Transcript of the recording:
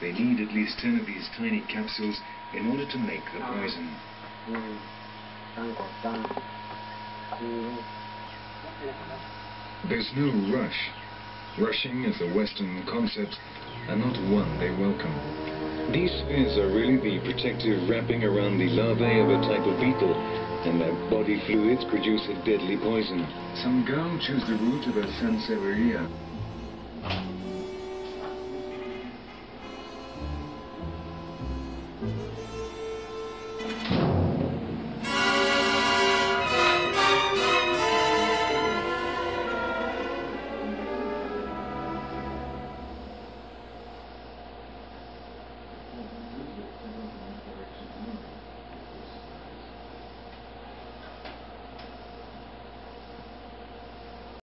They need at least 10 of these tiny capsules in order to make the poison. There's no rush. Rushing as a Western concept, and not one they welcome. These spheres are really the protective wrapping around the larvae of a type of beetle, and their body fluids produce a deadly poison. Some girl chose the route of a Sansevieria.